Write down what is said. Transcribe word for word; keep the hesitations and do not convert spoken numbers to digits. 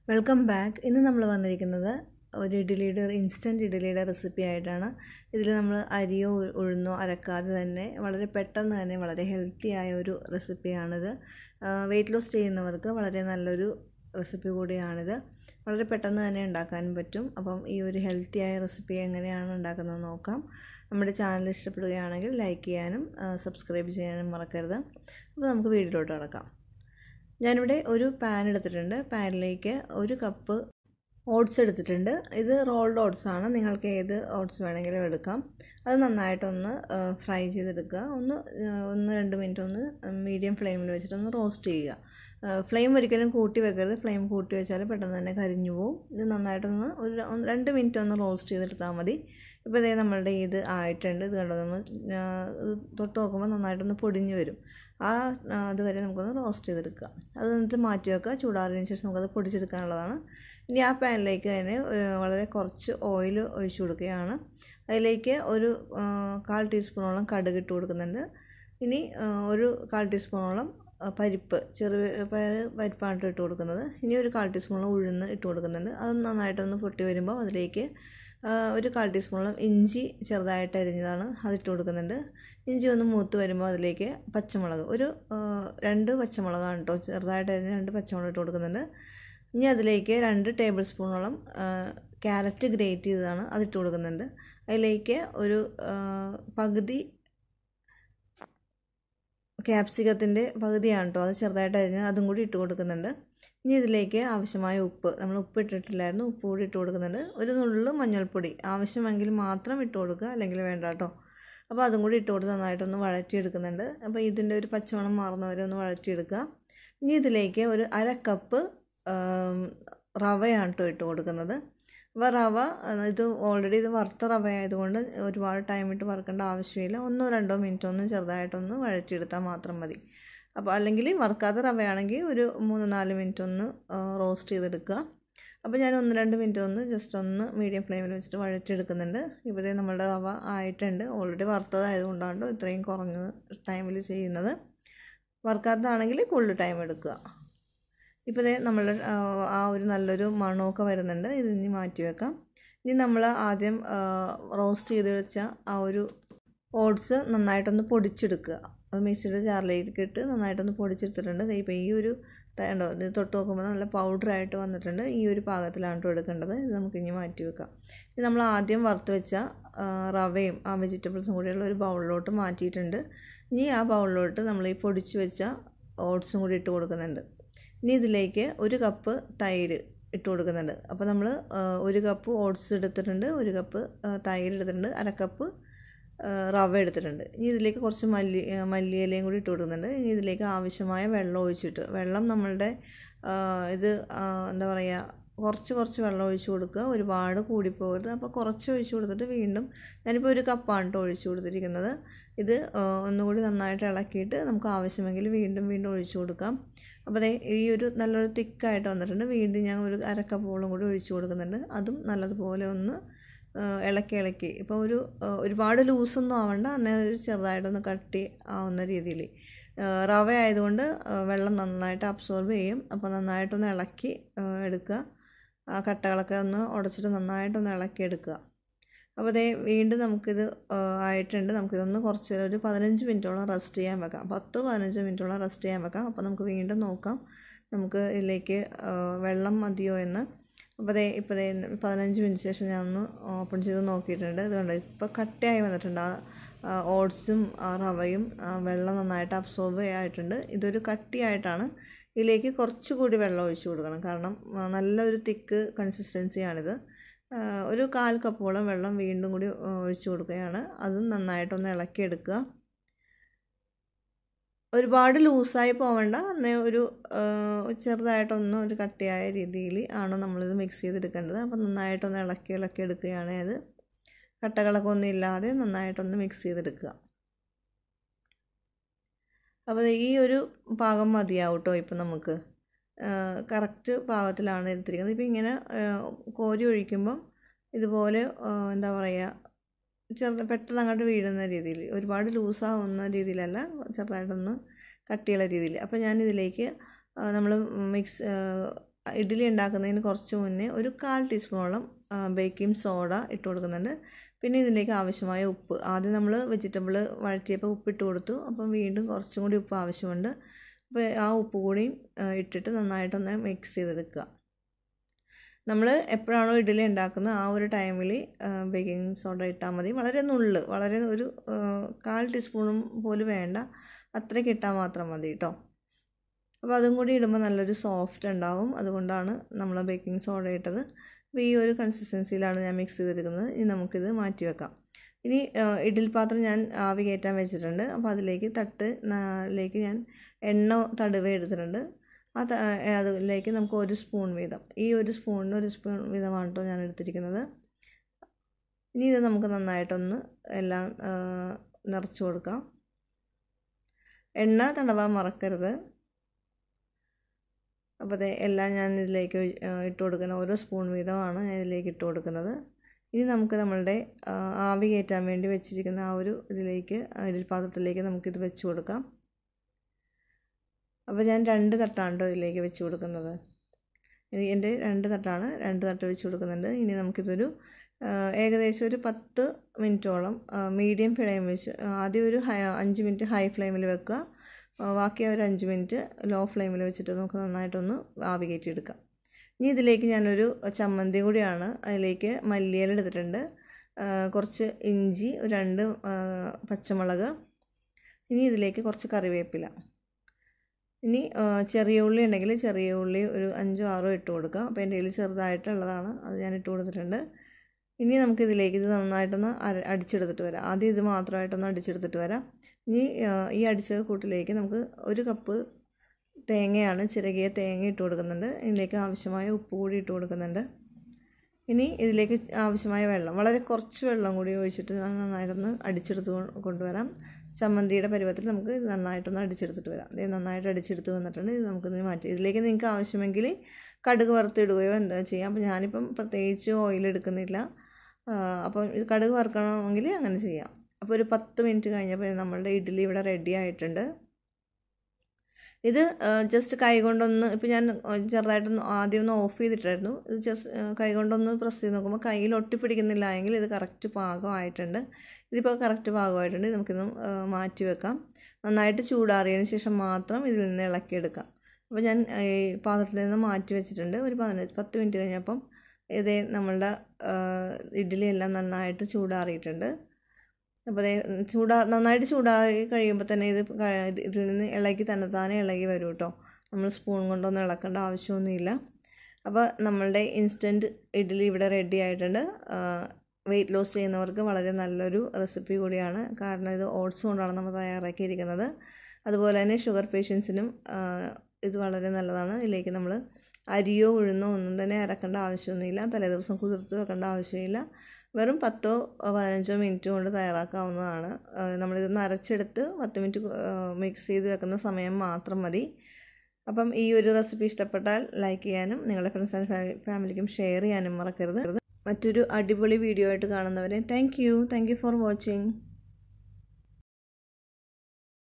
Welcome back. ഇന്ന് നമ്മൾ വന്നിരിക്കുന്നത് ഒരു ഇഡ്ഡലിയുടെ ഇൻസ്റ്റൻറ്റ് ഇഡ്ഡലിയുടെ റെസിപ്പി ആയിട്ടാണ്. ഇതിൽ നമ്മൾ അരിയോ ഉഴുന്നോ അരക്കാതെ തന്നെ വളരെ പെട്ടെന്ന് തന്നെ വളരെ ഹെൽത്തി ആയ ഒരു റെസിപ്പിയാണിത്. വെയിറ്റ് ലോസ് ചെയ്യുന്നവർക്ക് വളരെ നല്ലൊരു റെസിപ്പി കൂടിയാണിത്. വളരെ പെട്ടെന്ന് തന്നെ ഉണ്ടാക്കാനും പറ്റും. അപ്പം ഈ ഒരു ഹെൽത്തി ആയ റെസിപ്പി എങ്ങനെയാണ് ഉണ്ടാക്കുന്നത് നോക്കാം. നമ്മുടെ ചാനൽ ഇഷ്ടപ്പെടുകയാണെങ്കിൽ ലൈക്ക് ചെയ്യാനും സബ്സ്ക്രൈബ് ചെയ്യാനും മറക്കരുത്. അപ്പോൾ നമുക്ക് വീഡിയോയിലോട്ട് കിടക്കാം. ഞാനിവിടെ ഒരു പാൻ എടുത്തിട്ടുണ്ട്. പാനിലേക്ക് ഒരു കപ്പ് ഓട്സ് എടുത്തിട്ടുണ്ട്. ഇത് റോൾഡ് ഓട്സ് ആണ്. നിങ്ങൾക്ക് ഏത് ഓട്സ് വേണമെങ്കിലും എടുക്കാം. അത് നന്നായിട്ടൊന്ന് ഫ്രൈ ചെയ്തെടുക്കുക. ഒന്ന് ഒന്ന് രണ്ട് മിനിറ്റ് ഒന്ന് മീഡിയം ഫ്ലെയിമിൽ വെച്ചിട്ടൊന്ന് റോസ്റ്റ് ചെയ്യുക. ഫ്ലെയിം ഒരിക്കലും കൂട്ടി വെക്കരുത്. ഫ്ലെയിം കൂട്ടി വെച്ചാൽ പെട്ടെന്ന് തന്നെ കരിഞ്ഞു പോകും. ഇത് നന്നായിട്ടൊന്ന് ഒരു രണ്ട് മിനിറ്റ് ഒന്ന് റോസ്റ്റ് ചെയ്തെടുത്താൽ മതി. ഇപ്പോൾ ഇതേ നമ്മളുടെ ഇത് ആയിട്ടുണ്ട്. ഇത് കണ്ടോ, നമ്മൾ തൊട്ട് നോക്കുമ്പോൾ നന്നായിട്ടൊന്ന് പൊടിഞ്ഞ് വരും. ആ അതുവരെ നമുക്കൊന്ന് റോസ്റ്റ് ചെയ്തെടുക്കുക. അത് എന്നിട്ട് മാറ്റി വെക്കുക. ചൂടാറിയതിന് ശേഷം നമുക്കത് പൊടിച്ചെടുക്കാനുള്ളതാണ്. ഇനി ആ പാനിലേക്ക് തന്നെ വളരെ കുറച്ച് ഓയിൽ ഒഴിച്ചു കൊടുക്കുകയാണ്. അതിലേക്ക് ഒരു കാൽ ടീസ്പൂണോളം കടുക് ഇട്ട് കൊടുക്കുന്നുണ്ട്. ഇനി ഒരു കാൽ ടീസ്പൂണോളം പരിപ്പ്, ചെറിയ പരിപ്പാണ് ഇട്ട് കൊടുക്കുന്നത്. ഇനി ഒരു കാൽ ടീസ്പൂണോളം ഉഴുന്ന് ഇട്ട് കൊടുക്കുന്നുണ്ട്. അത് നന്നായിട്ടൊന്ന് പൊട്ടി വരുമ്പോൾ അതിലേക്ക് ഒരു കാൽ ടീസ്പൂണോളം ഇഞ്ചി ചെറുതായിട്ട് അരിഞ്ഞതാണ് അതിട്ട് കൊടുക്കുന്നുണ്ട്. ഇഞ്ചി ഒന്ന് മൂത്ത് വരുമ്പോൾ അതിലേക്ക് പച്ചമുളക്, ഒരു രണ്ട് പച്ചമുളകാണ് കേട്ടോ, ചെറുതായിട്ട് അരിഞ്ഞ് രണ്ട് പച്ചമുളക് ഇട്ട് കൊടുക്കുന്നുണ്ട്. ഇനി അതിലേക്ക് രണ്ട് ടേബിൾ സ്പൂണോളം ക്യാരറ്റ് ഗ്രേറ്റ് ചെയ്തതാണ് അതിട്ട് കൊടുക്കുന്നുണ്ട്. അതിലേക്ക് ഒരു പകുതി ക്യാപ്സിക്കത്തിൻ്റെ പകുതിയാണ് കേട്ടോ, അത് ചെറുതായിട്ട് അരിഞ്ഞ് അതും കൂടി ഇട്ട് കൊടുക്കുന്നുണ്ട്. ഇനി ഇതിലേക്ക് ആവശ്യമായ ഉപ്പ്, നമ്മൾ ഉപ്പ് ഇട്ടിട്ടില്ലായിരുന്നു, ഉപ്പ് കൂടി ഇട്ട് കൊടുക്കുന്നുണ്ട്. ഒരു നുള്ളു മഞ്ഞൾപ്പൊടി ആവശ്യമെങ്കിൽ മാത്രം ഇട്ട് കൊടുക്കുക, അല്ലെങ്കിൽ വേണ്ട കേട്ടോ. അപ്പോൾ അതും കൂടി ഇട്ട് കൊടുത്ത് നന്നായിട്ടൊന്ന് വഴറ്റിയെടുക്കുന്നുണ്ട്. അപ്പോൾ ഇതിൻ്റെ ഒരു പച്ചമണം മാറുന്നവരെ ഒന്ന് വഴറ്റിയെടുക്കുക. ഇനി ഇതിലേക്ക് ഒരു അര കപ്പ് റവയാണ് കേട്ടോ ഇട്ട് കൊടുക്കുന്നത്. അപ്പോൾ റവ ഇത് ഓൾറെഡി ഇത് വറുത്ത റവ ആയതുകൊണ്ട് ഒരുപാട് ടൈം ഇട്ട് വറുക്കേണ്ട ആവശ്യമില്ല. ഒന്നോ രണ്ടോ മിനിറ്റ് ഒന്ന് ചെറുതായിട്ടൊന്ന് വഴറ്റിയെടുത്താൽ മാത്രം മതി. അപ്പോൾ അല്ലെങ്കിൽ വറുക്കാത്ത റവയാണെങ്കിൽ ഒരു മൂന്ന് നാല് മിനിറ്റ് ഒന്ന് റോസ്റ്റ് ചെയ്തെടുക്കുക. അപ്പോൾ ഞാൻ ഒന്ന് രണ്ട് മിനിറ്റ് ഒന്ന് ജസ്റ്റ് ഒന്ന് മീഡിയം ഫ്ലെയിമിൽ വെച്ചിട്ട് വഴറ്റിയെടുക്കുന്നുണ്ട്. ഇപ്പോഴേ നമ്മളുടെ റവ ആയിട്ടുണ്ട്. ഓൾറെഡി വറുത്തതായതുകൊണ്ടാണ് ഇത്രയും കുറഞ്ഞ ടൈമിൽ ചെയ്യുന്നത്. വറുക്കാത്തതാണെങ്കിൽ കൂടുതൽ ടൈം എടുക്കുക. ഇപ്പോൾ ഇതേ നമ്മൾ ആ ഒരു നല്ലൊരു മണമൊക്കെ വരുന്നുണ്ട്. ഇത് ഇനി മാറ്റി വെക്കാം. ഇനി നമ്മൾ ആദ്യം റോസ്റ്റ് ചെയ്ത് വെച്ച ആ ഒരു ഓട്സ് നന്നായിട്ടൊന്ന് പൊടിച്ചെടുക്കുക. മിക്സിയുടെ ജാറിലേക്ക് ഇട്ട് നന്നായിട്ടൊന്ന് പൊടിച്ചെടുത്തിട്ടുണ്ട്. ഇപ്പോൾ ഈ ഒരു ഉണ്ടോ, ഇത് തൊട്ട് നോക്കുമ്പോൾ നല്ല പൗഡറായിട്ട് വന്നിട്ടുണ്ട്. ഈ ഒരു പാകത്തിലാണ് കേട്ടോ എടുക്കേണ്ടത്. ഇത് നമുക്കിനി മാറ്റി വെക്കാം. ഇത് നമ്മൾ ആദ്യം വറുത്ത് വെച്ച റവയും ആ വെജിറ്റബിൾസും കൂടിയുള്ള ഒരു ബൗളിലോട്ട് മാറ്റിയിട്ടുണ്ട്. ഇനി ആ ബൗളിലോട്ട് നമ്മൾ ഈ പൊടിച്ച് വെച്ച ഓട്സും കൂടി ഇട്ട് കൊടുക്കുന്നുണ്ട്. ഇനി ഇതിലേക്ക് ഒരു കപ്പ് തൈര് ഇട്ട് കൊടുക്കുന്നുണ്ട്. അപ്പോൾ നമ്മൾ ഒരു കപ്പ് ഓട്സ് എടുത്തിട്ടുണ്ട്, ഒരു കപ്പ് തൈര് എടുത്തിട്ടുണ്ട്, അര കപ്പ് റവ എടുത്തിട്ടുണ്ട്. ഇനി ഇതിലേക്ക് കുറച്ച് മല്ലി മല്ലിയിലയും കൂടി ഇട്ട് കൊടുക്കുന്നുണ്ട്. ഇനി ഇതിലേക്ക് ആവശ്യമായ വെള്ളം ഒഴിച്ചിട്ട്, വെള്ളം നമ്മളുടെ ഇത് എന്താ പറയുക, കുറച്ച് കുറച്ച് വെള്ളം ഒഴിച്ച് കൊടുക്കുക. ഒരുപാട് കൂടിപ്പോകരുത്. അപ്പോൾ കുറച്ച് ഒഴിച്ച് കൊടുത്തിട്ട് വീണ്ടും, ഞാനിപ്പോൾ ഒരു കപ്പാണ് കേട്ടോ ഒഴിച്ച് കൊടുത്തിരിക്കുന്നത്. ഇത് ഒന്നുകൂടി നന്നായിട്ട് ഇളക്കിയിട്ട് നമുക്ക് ആവശ്യമെങ്കിൽ വീണ്ടും വീണ്ടും ഒഴിച്ച് കൊടുക്കാം. അപ്പോൾ അതേ ഈ ഒരു നല്ലൊരു തിക്കായിട്ട് വന്നിട്ടുണ്ട്. വീണ്ടും ഞാൻ ഒരു അരക്കപ്പോളം കൂടി ഒഴിച്ച് കൊടുക്കുന്നുണ്ട്. അതും നല്ലതുപോലെ ഒന്ന് ഇളക്കി ഇളക്കി ഇപ്പോൾ ഒരു ഒരുപാട് ലൂസൊന്നും ആവണ്ട, എന്നാൽ ഒരു ചെറുതായിട്ടൊന്ന് കട്ടി ആവുന്ന രീതിയിൽ. റവ ആയതുകൊണ്ട് വെള്ളം നന്നായിട്ട് അബ്സോർബ് ചെയ്യും. അപ്പോൾ നന്നായിട്ടൊന്ന് ഇളക്കി എടുക്കുക. ആ കട്ടകളൊക്കെ ഒന്ന് ഉടച്ചിട്ട് നന്നായിട്ടൊന്ന് ഇളക്കി എടുക്കുക. അപ്പോൾ അതേ വീണ്ടും നമുക്കിത് ആയിട്ടുണ്ട്. നമുക്കിതൊന്ന് കുറച്ച് ഒരു പതിനഞ്ച് മിനിറ്റോളം റെസ്റ്റ് ചെയ്യാൻ വെക്കാം. പത്ത് പതിനഞ്ച് മിനിറ്റോളം റെസ്റ്റ് ചെയ്യാൻ വെക്കാം. അപ്പോൾ നമുക്ക് വീണ്ടും നോക്കാം നമുക്ക് ഇതിലേക്ക് വെള്ളം മതിയോ എന്ന്. അപ്പോൾ അതേ ഇപ്പോൾ ദേ പതിനഞ്ച് മിനിറ്റ് ശേഷം ഞാൻ ഒന്ന് ഓപ്പൺ ചെയ്ത് നോക്കിയിട്ടുണ്ട്. ഇതുകൊണ്ട് ഇപ്പോൾ കട്ടിയായി വന്നിട്ടുണ്ട്. ആ ഓട്സും റവയും വെള്ളം നന്നായിട്ട് അബ്സോർബ് ആയിട്ടുണ്ട്. ഇതൊരു കട്ടിയായിട്ടാണ്. ഇതിലേക്ക് കുറച്ചുകൂടി വെള്ളം ഒഴിച്ചു കൊടുക്കണം, കാരണം നല്ലൊരു തിക്ക് കൺസിസ്റ്റൻസിയാണിത്. ഒരു കാൽ കപ്പോളം വെള്ളം വീണ്ടും കൂടി ഒഴിച്ചു കൊടുക്കുകയാണ്. അതും നന്നായിട്ടൊന്ന് ഇളക്കിയെടുക്കുക. ഒരുപാട് ലൂസായി പോവേണ്ട, എന്നാൽ ഒരു ചെറുതായിട്ടൊന്ന് ഒരു കട്ടിയായ രീതിയിൽ ആണ് നമ്മളിത് മിക്സ് ചെയ്തെടുക്കേണ്ടത്. അപ്പോൾ നന്നായിട്ടൊന്ന് ഇളക്കി ഇളക്കി എടുക്കുകയാണ്. അത് കട്ടകളൊക്കെ ഒന്നും ഇല്ലാതെ നന്നായിട്ടൊന്ന് മിക്സ് ചെയ്തെടുക്കുക. അപ്പോൾ ഈ ഒരു പാകം മതിയാവും കേട്ടോ. ഇപ്പം നമുക്ക് കറക്റ്റ് പാകത്തിലാണ് എടുത്തിരിക്കുന്നത്. ഇപ്പോൾ ഇങ്ങനെ കോരി ഒഴിക്കുമ്പം ഇതുപോലെ എന്താ പറയുക, ചെറുത് പെട്ടെന്ന് അങ്ങോട്ട് വീഴുന്ന രീതിയിൽ, ഒരുപാട് ലൂസാവുന്ന രീതിയിലല്ല, ചെറുതായിട്ടൊന്ന് കട്ടിയുള്ള രീതിയിൽ. അപ്പോൾ ഞാനിതിലേക്ക് നമ്മൾ മിക്സ് ഇഡ്ഡലി ഉണ്ടാക്കുന്നതിന് കുറച്ച് മുന്നേ ഒരു കാൽ ടീസ്പൂണോളം ബേക്കിംഗ് സോഡ ഇട്ട് കൊടുക്കുന്നുണ്ട്. പിന്നെ ഇതിലേക്ക് ആവശ്യമായ ഉപ്പ്. ആദ്യം നമ്മൾ വെജിറ്റബിൾ വഴറ്റിയപ്പോൾ ഉപ്പിട്ട് കൊടുത്തു. അപ്പം വീണ്ടും കുറച്ചും കൂടി ഉപ്പ് ആവശ്യമുണ്ട്. അപ്പോൾ ആ ഉപ്പ് കൂടി ഇട്ടിട്ട് നന്നായിട്ടൊന്ന് മിക്സ് ചെയ്തെടുക്കുക. നമ്മൾ എപ്പോഴാണോ ഇഡ്ഡലി ഉണ്ടാക്കുന്നത് ആ ഒരു ടൈമിൽ ബേക്കിംഗ് സോഡ ഇട്ടാൽ മതി. വളരെ നുള്ള്, വളരെ ഒരു കാൽ ടീസ്പൂണും പോലും വേണ്ട, അത്രയ്ക്ക് ഇട്ടാൽ മാത്രം മതി കേട്ടോ. അപ്പോൾ അതും കൂടി ഇടുമ്പോൾ നല്ലൊരു സോഫ്റ്റ് ഉണ്ടാവും. അതുകൊണ്ടാണ് നമ്മൾ ബേക്കിംഗ് സോഡ ഇട്ടത്. അപ്പോൾ ഈ ഒരു കൺസിസ്റ്റൻസിയിലാണ് ഞാൻ മിക്സ് ചെയ്തെടുക്കുന്നത്. ഇനി നമുക്കിത് മാറ്റി വെക്കാം. ഇനി ഇഡ്ഡലി പാത്രം ഞാൻ ആവി കയറ്റാൻ വെച്ചിട്ടുണ്ട്. അപ്പോൾ അതിലേക്ക് തട്ട് ലേക്ക് ഞാൻ എണ്ണ തടുവ എടുത്തിട്ടുണ്ട്. ആ അതിലേക്ക് നമുക്ക് ഒരു സ്പൂൺ വീതം, ഈ ഒരു സ്പൂണിന് ഒരു സ്പൂൺ വീതമാണ് കേട്ടോ ഞാൻ എടുത്തിരിക്കുന്നത്. ഇനി ഇത് നമുക്ക് നന്നായിട്ടൊന്ന് എല്ലാം നിറച്ച് കൊടുക്കാം. എണ്ണ തടവാൻ മറക്കരുത്. അപ്പോൾ അതെ എല്ലാം ഞാൻ ഇതിലേക്ക് ഇട്ട് കൊടുക്കുന്ന ഓരോ സ്പൂൺ വീതമാണ് ഞാൻ ഇതിലേക്ക് ഇട്ട് കൊടുക്കുന്നത്. ഇനി നമുക്ക് നമ്മളുടെ ആവി കയറ്റാൻ വേണ്ടി വെച്ചിരിക്കുന്ന ആ ഒരു ഇതിലേക്ക് ഇഡ്ഡലി പാത്രത്തിലേക്ക് നമുക്കിത് വെച്ച് കൊടുക്കാം. അപ്പോൾ ഞാൻ രണ്ട് തട്ടാണ് കേട്ടോ ഇതിലേക്ക് വെച്ച് കൊടുക്കുന്നത്. ഇനി എൻ്റെ രണ്ട് തട്ടാണ്, രണ്ട് തട്ട് വെച്ച് കൊടുക്കുന്നുണ്ട്. ഇനി നമുക്കിതൊരു ഏകദേശം ഒരു പത്ത് മിനിറ്റോളം മീഡിയം ഫ്ലെയിം വെച്ച്, ആദ്യം ഒരു ഹൈ അഞ്ച് മിനിറ്റ് ഹൈ ഫ്ലെയിമിൽ വെക്കുക. ബാക്കി ഒരു അഞ്ച് മിനിറ്റ് ലോ ഫ്ലെയിമിൽ വെച്ചിട്ട് നമുക്ക് നന്നായിട്ടൊന്ന് ആവി കയറ്റിയെടുക്കാം. ഇനി ഇതിലേക്ക് ഞാനൊരു ചമ്മന്തി കൂടിയാണ്, അതിലേക്ക് മല്ലിയില എടുത്തിട്ടുണ്ട്, കുറച്ച് ഇഞ്ചി, ഒരു രണ്ട് പച്ചമുളക്, ഇനി ഇതിലേക്ക് കുറച്ച് കറിവേപ്പില, ഇനി ചെറിയ ഉള്ളി ഉണ്ടെങ്കിൽ ചെറിയ ഉള്ളി ഒരു അഞ്ചോ ആറോ ഇട്ട് കൊടുക്കാം. അപ്പോൾ എൻ്റെ കയ്യിൽ ചെറുതായിട്ടുള്ളതാണ്, അത് ഞാൻ ഇട്ട് കൊടുത്തിട്ടുണ്ട്. ഇനി നമുക്കിതിലേക്ക് ഇത് നന്നായിട്ടൊന്ന് അര അടിച്ചെടുത്തിട്ട് വരാം. ആദ്യം ഇത് മാത്രമായിട്ടൊന്ന് അടിച്ചെടുത്തിട്ട് വരാം. ഇനി ഈ അടിച്ച കൂട്ടിലേക്ക് നമുക്ക് ഒരു കപ്പ് തേങ്ങയാണ്, ചിരകിയ തേങ്ങ ഇട്ട് കൊടുക്കുന്നുണ്ട്. ഇതിലേക്ക് ആവശ്യമായ ഉപ്പ് കൂടി ഇട്ട് കൊടുക്കുന്നുണ്ട്. ഇനി ഇതിലേക്ക് ആവശ്യമായ വെള്ളം, വളരെ കുറച്ച് വെള്ളം കൂടി ഒഴിച്ചിട്ട് നന്നായിട്ടൊന്ന് അടിച്ചെടുത്ത് കൊണ്ടുവരാം. ചമ്മന്തിയുടെ പരുവത്തിൽ നമുക്ക് നന്നായിട്ടൊന്ന് അടിച്ചെടുത്തിട്ട് വരാം. ഇത് നന്നായിട്ട് അടിച്ചെടുത്ത് വന്നിട്ടുണ്ട്. ഇത് നമുക്കൊന്ന് മാറ്റി ഇതിലേക്ക് നിങ്ങൾക്ക് ആവശ്യമെങ്കിൽ കടുക് വറുത്തിടുകയോ എന്താ ചെയ്യാം. അപ്പോൾ ഞാനിപ്പം പ്രത്യേകിച്ച് ഓയിൽ എടുക്കുന്നില്ല. അപ്പം ഇത് കടുക് വറുക്കണമെങ്കിൽ അങ്ങനെ ചെയ്യാം. അപ്പോൾ ഒരു പത്ത് മിനിറ്റ് കഴിഞ്ഞപ്പോൾ നമ്മളുടെ ഇഡ്ഡലി ഇവിടെ റെഡി ആയിട്ടുണ്ട്. ഇത് ജസ്റ്റ് കൈകൊണ്ടൊന്ന്, ഇപ്പോൾ ഞാൻ ചെറുതായിട്ടൊന്ന് ആദ്യം ഒന്ന് ഓഫ് ചെയ്തിട്ടായിരുന്നു. ഇത് ജസ്റ്റ് കൈകൊണ്ടൊന്ന് പ്രസ് ചെയ്ത് നോക്കുമ്പോൾ കയ്യിൽ ഒട്ടിപ്പിടിക്കുന്നില്ല എങ്കിൽ ഇത് കറക്റ്റ് പാകമായിട്ടുണ്ട്. ഇതിപ്പോൾ കറക്റ്റ് പാകമായിട്ടുണ്ട്. നമുക്കിത് മാറ്റി വെക്കാം. നന്നായിട്ട് ചൂടാറിയതിന് ശേഷം മാത്രം ഇതിൽ നിന്ന് ഇളക്കിയെടുക്കാം. അപ്പോൾ ഞാൻ ഈ പാത്രത്തിൽ നിന്ന് മാറ്റി വെച്ചിട്ടുണ്ട്. ഒരു പതിനഞ്ച് പത്ത് മിനിറ്റ് കഴിഞ്ഞപ്പം ഇതേ നമ്മളുടെ ഇഡ്ഡലി എല്ലാം നന്നായിട്ട് ചൂടാറിയിട്ടുണ്ട്. അപ്പോൾ ചൂടാ നന്നായിട്ട് ചൂടാറി കഴിയുമ്പോൾ തന്നെ ഇത് ഇതിൽ നിന്ന് ഇളകി തന്നെത്താനെ ഇളകി വരും കേട്ടോ. നമ്മൾ സ്പൂൺ കൊണ്ടൊന്നും ഇളക്കേണ്ട ആവശ്യമൊന്നുമില്ല. അപ്പോൾ നമ്മളുടെ ഇൻസ്റ്റൻറ്റ് ഇഡ്ഡലി ഇവിടെ റെഡി ആയിട്ടുണ്ട്. വെയിറ്റ് ലോസ് ചെയ്യുന്നവർക്ക് വളരെ നല്ലൊരു റെസിപ്പി കൂടിയാണ്. കാരണം ഇത് ഓട്സ് കൊണ്ടാണ് നമ്മൾ തയ്യാറാക്കിയിരിക്കുന്നത്. അതുപോലെ തന്നെ ഷുഗർ പേഷ്യൻസിനും ഇത് വളരെ നല്ലതാണ്. ഇതിലേക്ക് നമ്മൾ അരിയോ ഉഴുന്നോ ഒന്നും തന്നെ അരക്കേണ്ട ആവശ്യമൊന്നുമില്ല. തലേദിവസം കുതിർത്ത് വെക്കേണ്ട ആവശ്യമില്ല. വെറും പത്തോ പതിനഞ്ചോ മിനിറ്റ് കൊണ്ട് തയ്യാറാക്കാവുന്നതാണ്. നമ്മളിതൊന്ന് അരച്ചെടുത്ത് പത്ത് മിനിറ്റ് മിക്സ് ചെയ്ത് വെക്കുന്ന സമയം മാത്രം മതി. അപ്പം ഈ ഒരു റെസിപ്പി ഇഷ്ടപ്പെട്ടാൽ ലൈക്ക് ചെയ്യാനും നിങ്ങളുടെ ഫ്രണ്ട്സ് ആൻഡ് ഫാമിലിക്കും ഷെയർ ചെയ്യാനും മറക്കരുത്. മറ്റൊരു അടിപൊളി വീഡിയോ ആയിട്ട് കാണുന്നവരെ thank you thank you for watching.